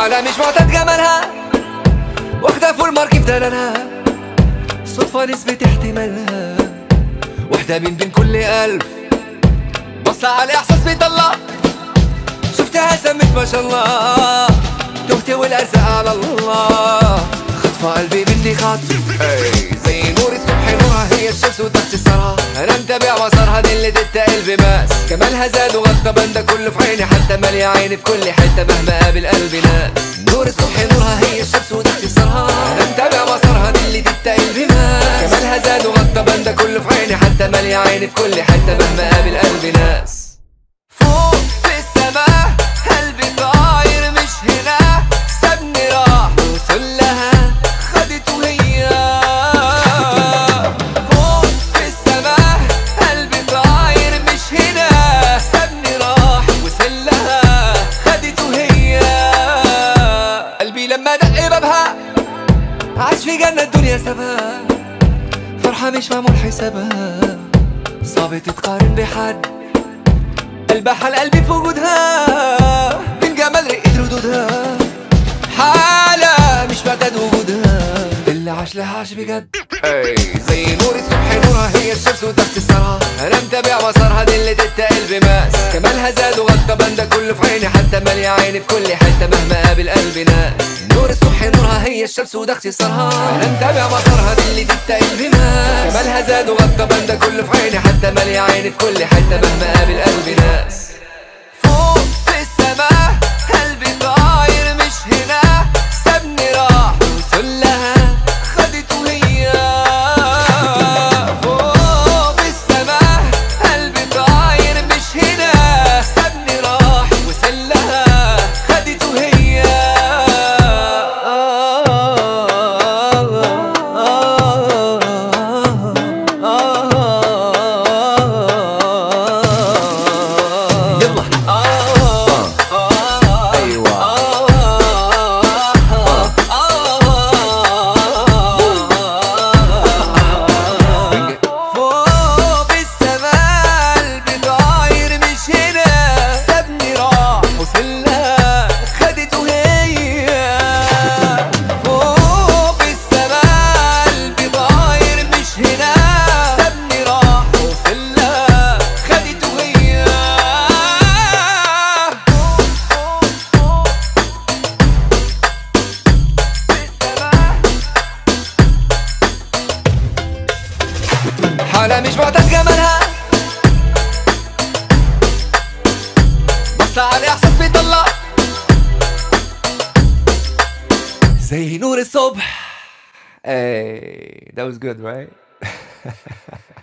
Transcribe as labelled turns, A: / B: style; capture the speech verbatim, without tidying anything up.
A: حالة مش معتاد جمالها، واخدة فول مارك في دلالها، صدفة نسبة احتمالها، واحدة من بين كل ألف، بصلة على إحساس بيطلع، شفتها سمت ما شاء الله، تهت والأرزاق على الله، خطفة قلبي مني خطف زي نور الصبح نورها، هي الشمس وتحت الثرى، أنا متابع مسارها دي اللي تتقل بماس، جمالها زاد وغطى بنده كله في عيني، حتى مالية عيني في كل حتة مهما قابل قلبي ناس. نور الصبح نورها هي الشمس وتحت الثرى، أنا متابع مسارها دي اللي تتقل بماس، جمالها زاد وغطى بنده كله في عيني، حتى مالية عيني في كل حتة مهما قابل قلبي ناس. فوق في السماء قلبي طاير مش هنا، سابني راح وصل لها خدته هي. فوق في السماء قلبي طاير مش هنا، سابني راح وصل لها خدته هي. قلبي لما دق بابها عاش في جنة الدنيا سابها، فرحة مش معمول حسابها، صعب تتقارن بحد، قلبها حال قلبي في وجودها، من جمال رقة ردودها، حالة مش معتاد وجودها، اللي عاش لها عاش بجد. اي زي نور الصبح نورها هي الشمس وتحت الثرى، انا متابع مسارها دي اللي تتقل بماس، جمالها زاد وغطى بنده كله في عيني، حتى مالية عيني في كل حتة مهما قابل قلبي ناس. نور الصبح نورها هي الشمس وده اختصارها، انا متابع مسارها دي اللي تتقل بماس، جمالها زاد وغطى بنده كله في عيني، حتى مالية عيني في كل حتة مهما قابل قلبي ناس. فوق في السماء قلبي طاير مش هنا، سابني راح وصل لها خدته هي. فوق في السماء قلبي طاير مش هنا، سابني راح وصل لها خدته هي. حالة مش معتاد جمالها، بصلة على إحساس بيطلع، زي نور الصبح. Hey, that was good, right?